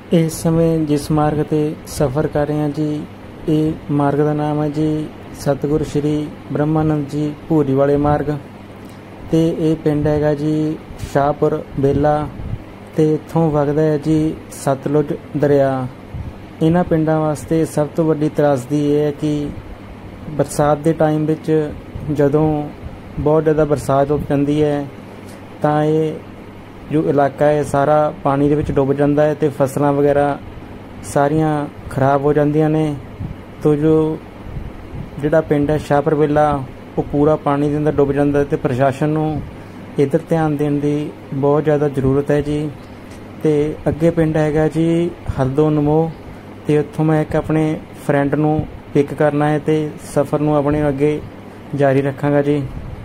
इस समय जिस मार्ग ते सफ़र कर रहे हैं जी, ये मार्ग का नाम है जी सतगुरु श्री ब्रह्मानंद जी भूरी वाले मार्ग। ते ये पिंड हैगा जी शाहपुर बेला ते इत्थों वगदा है जी सतलुज दरिया। इन्हां पिंडां वास्ते सब तो वड्डी त्रासदी ये है कि बरसात के टाइम विच जदों बहुत ज़्यादा बरसात हो जाती है तां ये जो इलाका है सारा पानी दे विच डुब जाता है तो फसलां वगैरह सारियां खराब हो जांदियां ने। तो जो जिहड़ा पिंड है शाहपुर बेला वो पूरा पानी के अंदर डुब जाता है तो प्रशासन नूं इधर ध्यान देने की बहुत ज़्यादा जरूरत है जी। तो अगे पिंड हैगा जी हल्दो नमो, तो उत्थों मैं एक अपने फ्रेंड नूं पिक करना है तो सफ़र नूं अपने अगे जारी रखांगा जी।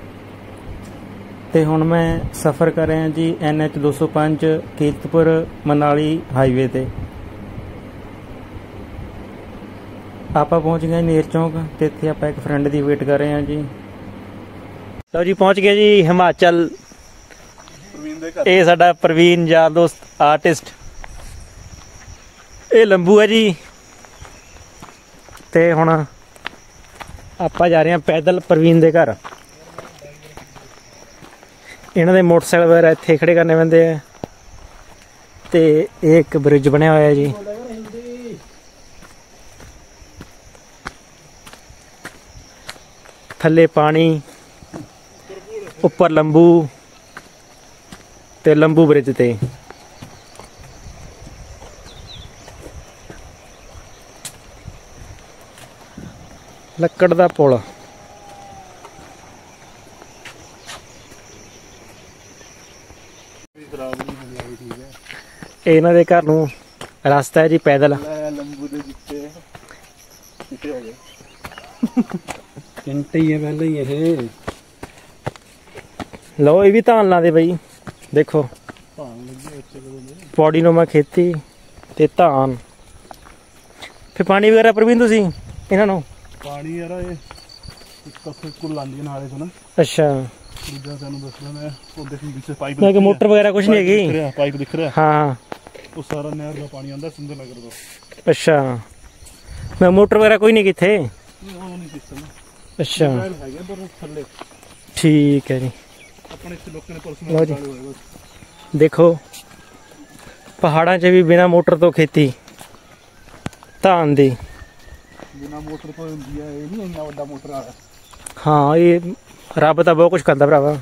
तो हुण मैं सफ़र कर रहा जी NH 205 कीरतपुर मनाली हाईवे ते। आपां पहुँच गए नेर चौक ते इत्थे आपां एक फ्रेंड की वेट कर रहे हैं जी। लो जी पहुँच गए जी हिमाचल। ये साडा प्रवीण यार दोस्त आर्टिस्ट, ये लंबू है जी। ते हुण आपां जा रहे हैं पैदल प्रवीण दे घर। इन्हां दे मोटरसाइकिल वगैरह इत्थे खड़े करने पैंदे आ ते एक ब्रिज बनया होया जी। थल्ले पानी, उपर लंबू ते लंबू ब्रिज ते लक्कड़ दा पुल। इन्हां दे घर नूं रास्ता है जी पैदल। लो ये भी धान ला दे बई, देखो पौड़ी नुमा खेती ते धान। फिर पानी वगैरह प्रवीण तुसीं इन्हां नूं पानी यार ये कुल लांदी नाले तो ना। अच्छा दूजा तैनूं दसदा मैं ओ देख पीछे पाइप कि मोटर वगैरह कुछ नहीं हैगी। पाइप दिख रहा है हाँ वो सारा नहर का पानी आंदा सुंदर नगर दा। अच्छा मैं मोटर वगैरह कोई नहीं किथे। नहीं सिस्टम अच्छा है पर थल्ले ठीक है जी। अपने इत्थे लोकां ने लो पर्सनल जी। होए बस देखो पहाड़ां 'च भी बिना मोटर तो खेती धान दी। बिना मोटर तो हुंदी है ये नहीं इन्ना वड्डा मोटर आ। हाँ ये रब तो बहुत कुछ करदा भरावा।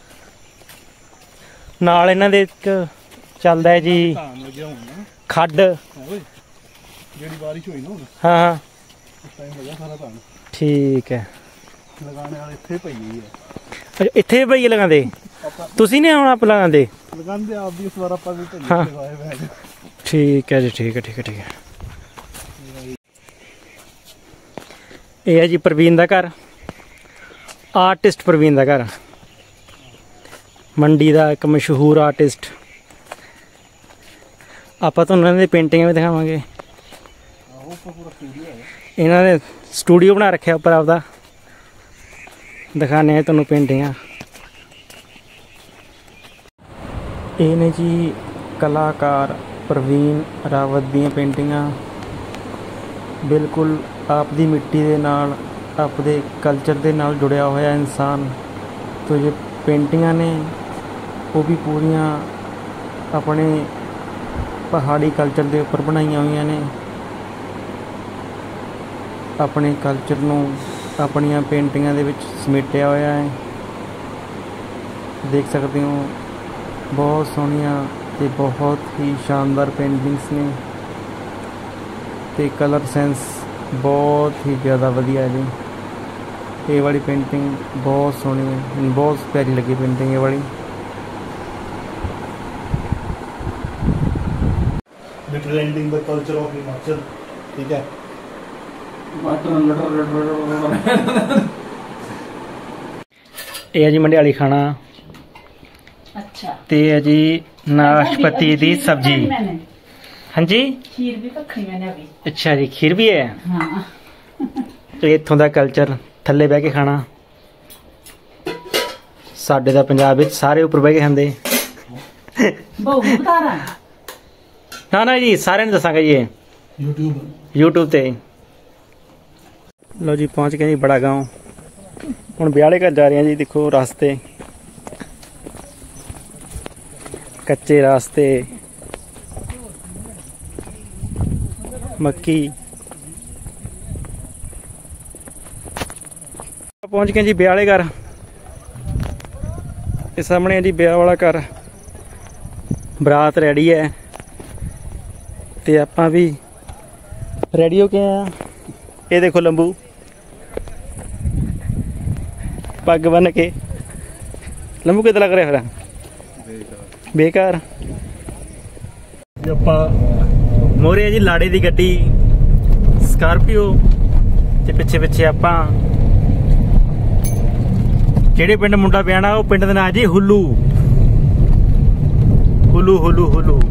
नाल इन्हां दे चलदा है जी धान लग्या हुंदा खड्ड। जेड़ी बारिश होई ना हुण हाँ हाँ उस टाइम लगा सारा धान। ठीक है। लगाने वाले इत्थे पई है। अच्छा इत्थे भईए लगांदे तुसीं नहीं आउणा आप लगांदे? लगांदे आप भी इस बार आपां भी भई हाँ। लगाए हुए हैं। ठीक है जी ठीक है ठीक है ठीक है। ये है जी प्रवीण दा घर, आर्टिस्ट प्रवीण दा घर, मंडी दा एक मशहूर आर्टिस्ट। आपां तुहानूं इन्हां दी पेंटिंगां भी दिखावांगे। इन्हां ने स्टूडियो बना रखा उपर आपदा, दिखाने हैं तुहानूं पेंटिंगां। ये ने जी कलाकार प्रवीण रावत दी पेंटिंगां। बिल्कुल आपदी मिट्टी दे नाल आपदे कल्चर दे नाल जुड़िया होया इंसान। तो जो पेंटिंगां ने वो भी पूरियां अपने पहाड़ी कल्चर के उपर बनाइया हुई ने। अपने कल्चर नूं अपनियां पेंटिंगां दे विच समेटिया होया है। देख सकते हो बहुत सोहनियां ते बहुत ही शानदार पेंटिंग्स ने ते कलर सेंस बहुत ही ज़्यादा वधिया है जी। ये वाली पेंटिंग बहुत सोहनी है, बहुत प्यारी लगी पेंटिंग ये वाली। Representing the culture of Himachal. ठीक है ये है जी मंडियाली खाना। अच्छा ते है जी नाशपति दी सब्जी। हाँ जी खीर भी रखी मैंने अभी। अच्छा जी खीर भी है। हाँ तो इत्थों दा कल्चर थल्ले बह के खाना। साडे दा पंजाब विच सारे उपर बह के खांदे। बहु बता रहा ਨਾ ਨਾ ਜੀ ਸਾਰਿਆਂ ਨੂੰ ਦੱਸਾਂਗੇ ਜੀ YouTube ਤੇ। ਲਓ ਜੀ ਪਹੁੰਚ ਗਏ ਜੀ ਬੜਾ ਗਾँव। ਹੁਣ ਵਿਆਹਲੇ ਘਰ ਜਾ ਰਹੇ ਹਾਂ ਜੀ। ਦੇਖੋ ਰਾਸਤੇ ਕੱਚੇ ਰਾਸਤੇ, ਮੱਕੀ। ਪਹੁੰਚ ਗਏ ਜੀ ਵਿਆਹਲੇ ਘਰ। ਇਹ ਸਾਹਮਣੇ ਹੈ ਜੀ ਵਿਆਹ ਵਾਲਾ ਘਰ। ਬਰਾਤ ਰੈਡੀ ਹੈ ਤੇ ਆਪਾਂ ਵੀ ਰੈਡੀ ਹੋ ਕੇ ਆਏ ਆ। ਇਹ ਦੇਖੋ ਲੰਬੂ ਪੱਗ ਬੰਨ ਕੇ। ਲੰਬੂ ਕਿੱਦਾਂ ਲੱਗ ਰਿਹਾ ਫਿਰ? ਬੇਕਾਰ। ਆਪਾਂ ਮੋਰੇ ਹੈ ਜੀ ਲਾੜੇ ਦੀ ਗੱਡੀ ਸਕਾਰਪੀਓ ਤੇ ਪਿੱਛੇ ਪਿੱਛੇ ਆਪਾਂ। ਜਿਹੜੇ ਪਿੰਡ ਮੁੰਡਾ ਵਿਆਹਣਾ ਉਹ ਪਿੰਡ ਦਾ ਨਾਂ ਜੀ ਹੁੱਲੂ। ਹੁੱਲੂ ਹੁੱਲੂ ਹੁੱਲੂ।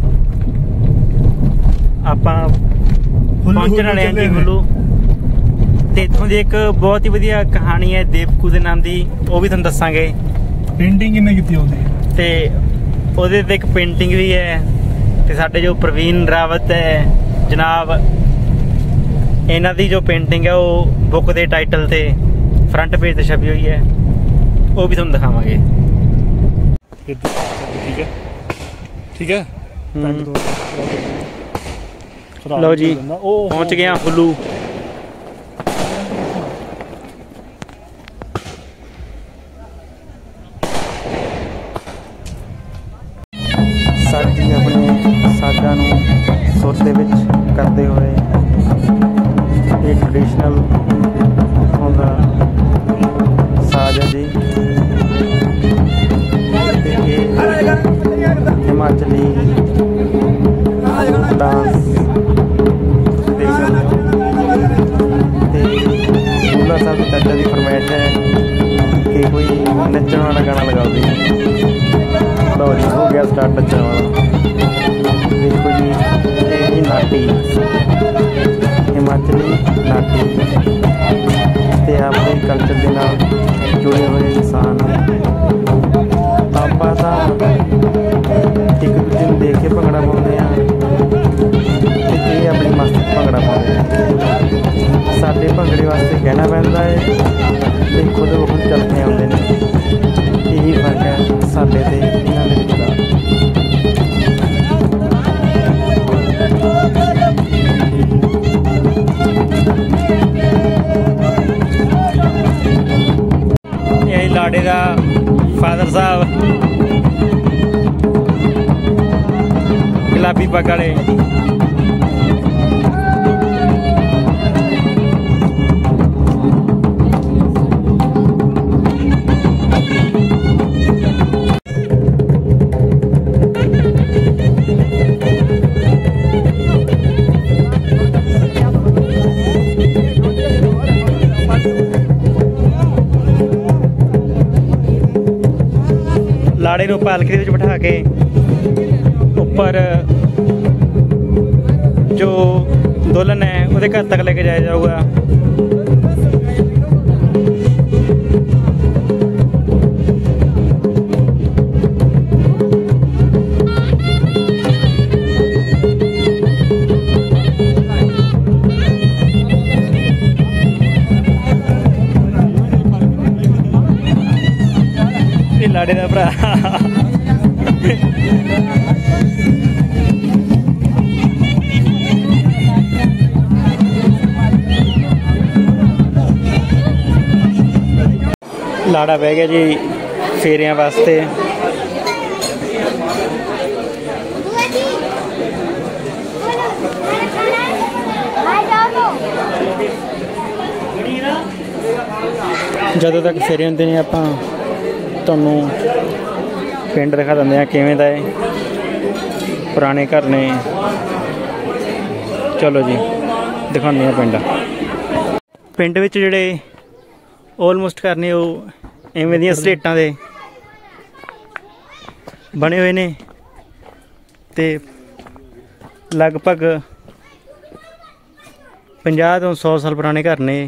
ਆਪਾਂ ਪਹੁੰਚਣ ਵਾਲੇ ਹਾਂ ਜੀ ਹੁੱਲੂ। ਤੇ ਇੱਥੋਂ ਦੀ ਇੱਕ ਬਹੁਤ ਹੀ ਵਧੀਆ ਕਹਾਣੀ ਹੈ ਦੇਵਕੂ ਦੇ ਨਾਮ ਦੀ, ਉਹ ਵੀ ਤੁਹਾਨੂੰ ਦੱਸਾਂਗੇ। ਪੇਂਟਿੰਗ ਕਿੰਨੇ ਕੀਤੀ ਉਹਦੀ ਤੇ ਉਹਦੇ ਤੇ ਇੱਕ ਪੇਂਟਿੰਗ ਵੀ ਹੈ। ਤੇ ਸਾਡੇ ਜੋ ਪ੍ਰਵੀਨ ਰਾਵਤ ਹੈ ਜਨਾਬ, ਇਹਨਾਂ ਦੀ ਜੋ ਪੇਂਟਿੰਗ ਹੈ ਉਹ ਬੁੱਕ ਦੇ ਟਾਈਟਲ ਤੇ ਫਰੰਟ ਪੇਜ ਤੇ ਛਪੀ ਹੋਈ ਹੈ, ਉਹ ਵੀ ਤੁਹਾਨੂੰ ਦਿਖਾਵਾਂਗੇ। ਠੀਕ ਹੈ ਠੀਕ ਹੈ। ਲਓ ਜੀ ਪਹੁੰਚ ਗਏ ਹਾਂ ਹੁੱਲੂ। ਸਾਡੀ ਆਪਣੇ ਸਾਜ਼ਾਂ ਨੂੰ ਸੁਰ ਦੇ ਵਿੱਚ ਕਰਦੇ ਹੋਏ ਇਹ ਟ੍ਰੈਡੀਸ਼ਨਲ ਹੁੰਦਾ ਸਾਜ਼ ਹੈ ਜੀ। ਤੇ ਇਹ ਹਿਮਾਚਲੀ ਡਾਂਸ ਦੇਖ ਸਕਦੇ ਹੋ। ਤੇ ਬੁੱਲਾ ਸਾਹਿਬ ਦੀ ਚਾਚਾ ਦੀ ਫਰਮਾਇਸ਼ ਹੈ ਕਿ ਕੋਈ ਨੱਚਣ ਵਾਲਾ ਗਾਣਾ ਲਗਾਓ ਜੀ। ਲਓ ਜੀ ਹੋ ਗਿਆ ਸਟਾਰਟ ਨੱਚਣ ਵਾਲਾ। ਦੇਖੋ ਜੀ ਇਹ ਹੀ ਨਾਟੀ, ਹਿਮਾਚਲੀ ਨਾਟੀ ਤੇ ਆਪਣੇ ਕਲਚਰ ਦੇ ਨਾਲ ਜੁੜੇ ਹੋਏ ਇਨਸਾਨ। ਆਪਾਂ ਤਾਂ ਇੱਕ ਦੂਜੇ ਨੂੰ ਦੇਖ ਕੇ ਭੰਗੜਾ ਪਾਉਂਦੇ ਹਾਂ ਤੇ ਇਹ ਆਪਣੀ ਮਸਤ ਭੰਗੜਾ ਪਾਉਂਦੇ ਆ। ਸਾਡੇ ਭੰਗੜੇ ਵਾਸਤੇ ਕਹਿਣਾ ਪੈਂਦਾ ਹੈ ਤੇ ਖੁਦ ਉਹ ਚੱਲ ਕੇ ਆਉਂਦੇ ਨੇ। ਇਹੀ ਫਰਕ ਹੈ ਸਾਡੇ ਤੇ ਇਹਨਾਂ ਦੇ ਵਿੱਚ ਦਾ। ਇਹ ਲਾੜੇ ਦਾ ਫਾਦਰ ਸਾਹਿਬ ਗੁਲਾਬੀ ਪੱਗ ਵਾਲੇ। ਲਾੜੇ ਨੂੰ ਪਾਲਕੀ ਦੇ ਵਿੱਚ ਬਿਠਾ ਕੇ ਉੱਪਰ ਜੋ ਦੁਲਹਨ ਹੈ ਉਹਦੇ ਘਰ ਤੱਕ ਲੈ ਕੇ ਜਾਇਆ ਜਾਊਗਾ। ਇਹ ਲਾੜੇ ਦਾ ਭਰਾ ਲਾੜਾ ਬਹਿ ਗਿਆ ਜੀ ਫੇਰਿਆਂ ਵਾਸਤੇ। ਜਦੋਂ ਤੱਕ ਫੇਰੇ ਹੁੰਦੇ ਨੇ ਆਪਾਂ ਤੁਹਾਨੂੰ ਪਿੰਡ ਦਿਖਾ ਦਿੰਦੇ ਆ ਕਿਵੇਂ ਦਾ ਹੈ। ਪੁਰਾਣੇ ਘਰ ਨੇ। ਚਲੋ ਜੀ ਦਿਖਾਉਂਦੇ ਆ ਪਿੰਡ। ਪਿੰਡ ਵਿੱਚ ਜਿਹੜੇ ਆਲਮੋਸਟ ਘਰ ਨੇ ਉਹ ਐਵੇਂ ਦੀਆਂ ਸਲੇਟਾਂ ਦੇ ਬਣੇ ਹੋਏ ਨੇ ਤੇ ਲਗਭਗ 50 ਤੋਂ 100 ਸਾਲ ਪੁਰਾਣੇ ਘਰ ਨੇ।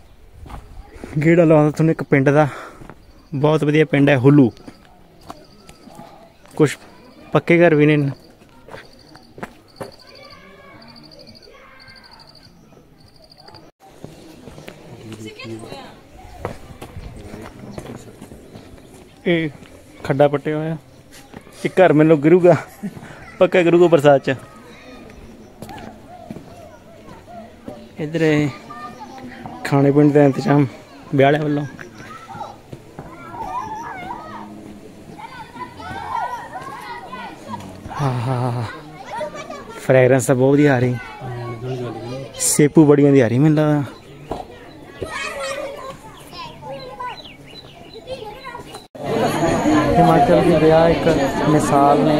ਗੇੜਾ ਲਾਉਂਦਾ ਤੁਹਾਨੂੰ ਇੱਕ ਪਿੰਡ ਦਾ, ਬਹੁਤ ਵਧੀਆ ਪਿੰਡ ਹੈ ਹੁੱਲੂ। कुछ पक्के घर भी ने। ये खड्डा पट्टे हुआ ये घर मैनू गिरूगा पक्का गिरूगा बरसात च। इधर खाने पीने का इंतजाम ब्याह वालों। हाँ फ्रैगरेंस तो बहुत वधिया आ रही। सेपू बड़ी वधिया आ रही मैनूं लगदा। हिमाचल की ब्याह एक मिसाल ने,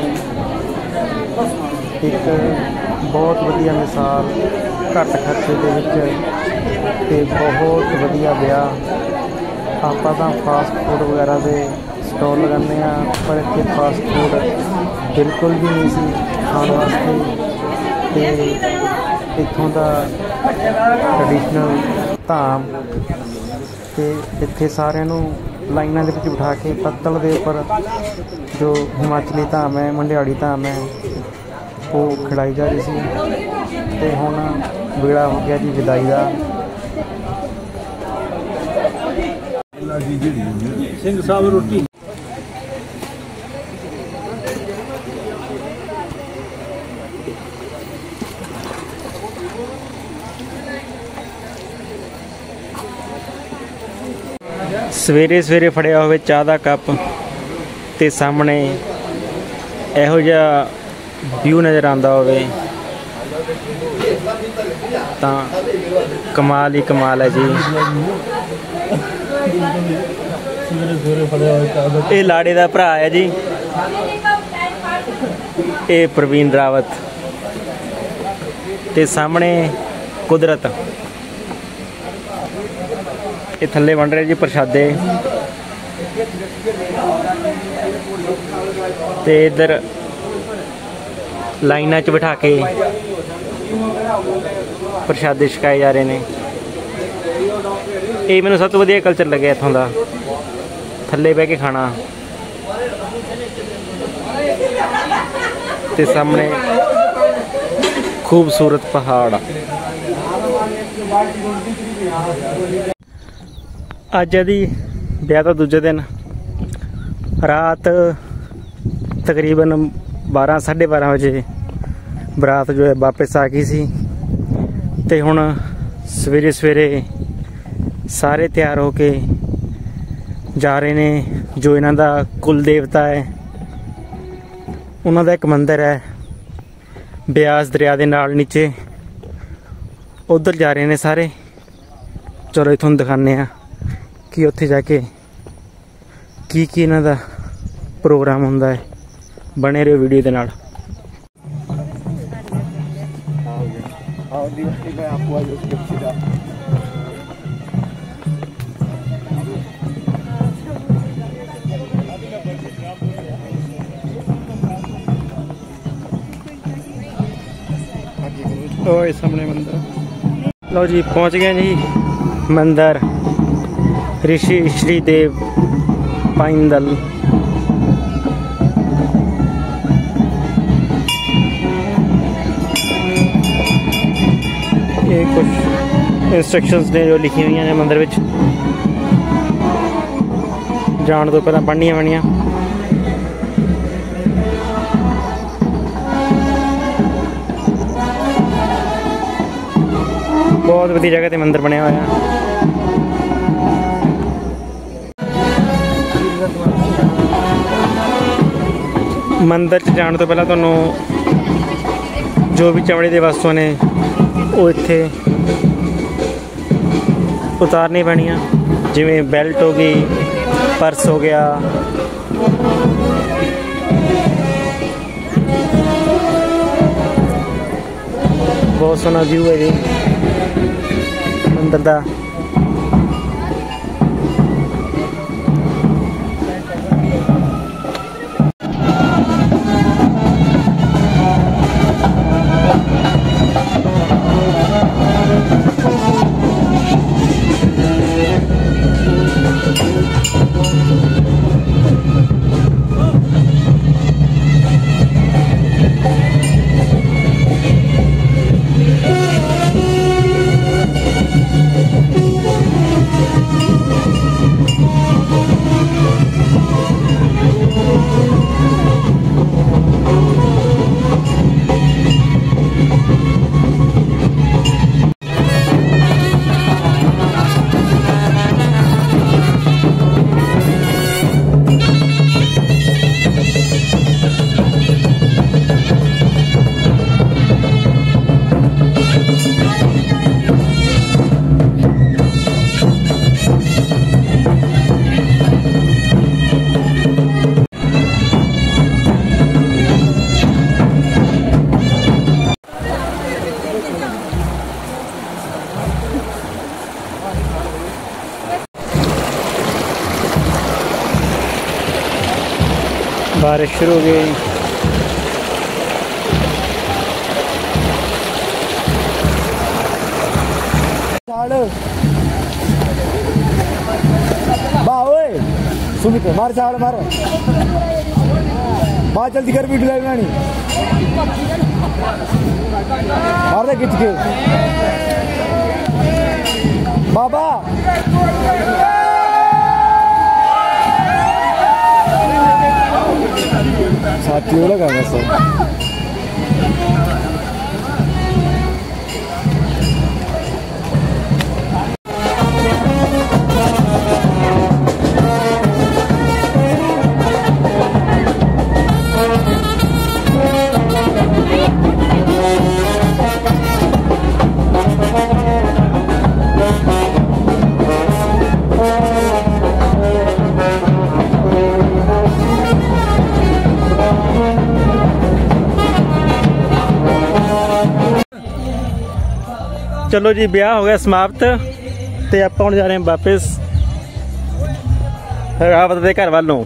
एक बहुत वधिया मिसाल घट खर्चे दे विच ते बहुत वधिया ब्याह। आपां तां फास्ट फूड वगैरह दे स्टॉल लगाने पर इत्थे फास्ट फूड बिल्कुल भी नहीं सी खाण वास्ते। ते इत्थों दा ट्रैडिशनल धाम ते इत्थे सारिਆਂ ਨੂੰ लाइना के विच बिठा के पत्तल के उपर जो हिमाचली धाम है, मंडियाड़ी धाम है, वो खिलाई जा रही सी। ते हुण वेला हो गया जी विदाई का। सिंह साहब रोटी सवेरे सवेरे फड़िया होवे चाह का कप ते सामने इहो जिहा व्यू नज़र आंदा होवे तां कमाल ही कमाल है जी। ये लाड़े दा भरा है जी, ये प्रवीण रावत ते सामने कुदरत। ये थल्ले बन रहे जी प्रशादे ते इधर लाइना च बिठा के प्रशादे छकाए जा रहे हैं। ये मैंने सब तो वधिया कल्चर लगे इत्थों का, थल्ले बह के खाना ते सामने खूबसूरत पहाड़। अज दी ब्याह का दूजे दिन रात तकरीबन 12 साढ़े 12 बजे बरात जो है वापस आ गई सी। ते हुण सवेरे सवेरे सारे तैयार हो के जा रहे ने। जो इन्हां दा कुल देवता है उन्हां दा एक मंदिर है ब्यास दरिया दे नाल नीचे, उधर जा रहे ने सारे। चलो इत्थों दिखाने आ कि उत्थे जाके की इन्हां दा प्रोग्राम हुंदा है। बने रहो वीडियो दे नाल। ओए सामने मंदिर। लो जी पहुंच गए जी मंदिर ऋषि श्रीदेव पाइंदल। ये कुछ इंस्ट्रक्शंस ने जो लिखी हुई हैं मंदिर विच जान तो पहला पढ़निया पड़ियां। बहुत वधिया जगह ते मंदिर बनया हुआ है। मंदिर च जाने तो पहला तुहानू जो भी चमड़े की वस्तुएं ने वो इत्थे उतारनी पैनियां, जिवें बेल्ट हो गई, पर्स हो गया। बहुत सोहना व्यू है जी मंदिर का। बारिश शुरू हो गई। सुमित मार चाड़ मार मार जल्दी कर वीडियो लगानी मार दे खिंच के बाबा साथियों लगा सब। चलो जी ब्याह हो गया समाप्त ते आप जा रहे हैं वापस रावत के घर वालों।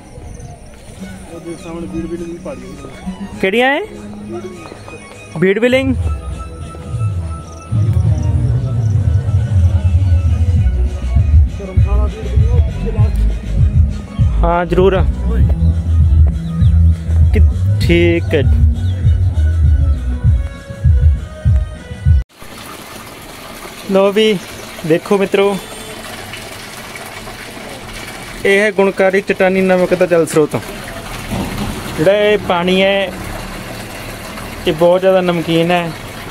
केड़ियां है बीड़ बिलिंग हाँ जरूर ठीक है। लो भी देखो मित्रों ये है गुणकारी चट्टानी नमक का जल स्रोत। जिहड़ा ये पानी है ये बहुत ज़्यादा नमकीन है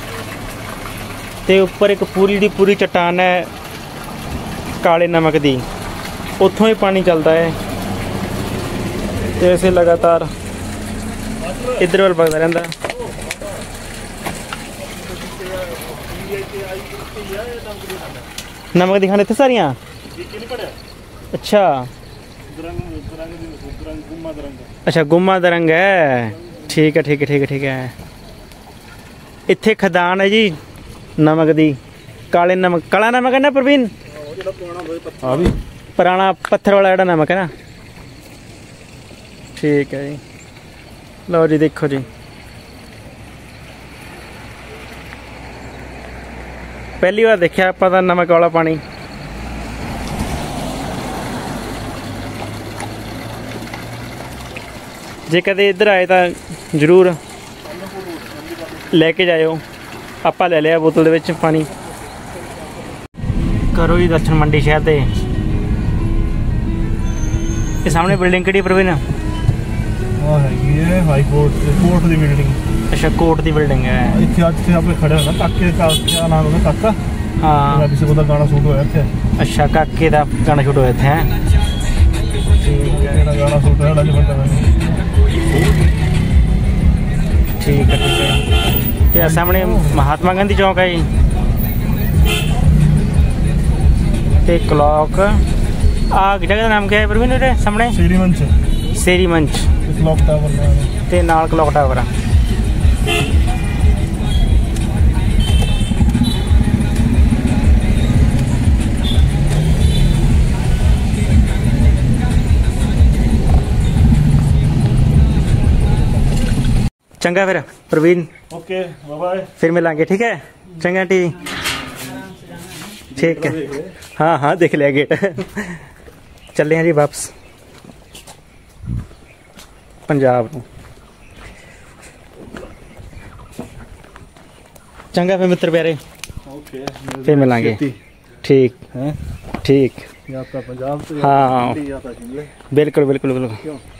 ते उपर एक पूरी दी पूरी चट्टान है काले नमक दी, उत्थों ही पानी चलता है ते ऐसे लगातार इधर वाल बगदा रहिंदा। नमक दिखाने थे सारियां अच्छा अच्छा गुम्मा दरंग है ठीक है ठीक है ठीक है ठीक है। इत्थे खदान है जी नमक दी काले नमक काला नमक है ना प्रवीण पुराना पत्थर वाला ਜਿਹੜਾ नमक है ना ठीक है जी। लो जी देखो जी पहली बार देखा पता नमक वाला पानी। जे कदे इधर आए तो जरूर लेके जाओ, आपा ले लिया बोतल दे विच पानी। करो जी दर्शन मंडी शहर दे। ये सामने बिल्डिंग किहड़ी प्रवीण? हाई कोर्ट दी बिल्डिंग। अच्छा कोर्ट दी बिल्डिंग है। इत्थे आज आपने खड़े होना काके का क्या नाम है काका? हाँ किसी को गाना शूट होया इत्थे। अच्छा काके दा गाना शूट होया इत्थे हैं ठीक है गाना शूट होया ठीक है। ते सामने महात्मा गांधी चौक है जी ते क्लॉक आ जगह का नाम क्या है प्रवीण? सामने शेरी मंच शेरी मंच क्लॉक टावर ते नाल क्लॉक टावर। चंगा फिर प्रवीण ओके बाय बाय फिर मिलांगे ठीक है चंगा टी ठीक है हाँ हाँ देख लिया गेट चले हैं जी वापस पंजाब को। चंगा फिर मित्र प्यारे ओके फिर मिलांगे ठीक है ठीक यात्रा पंजाब हाँ यात्रा शिमले बिल्कुल बिल्कुल बिल्कुल।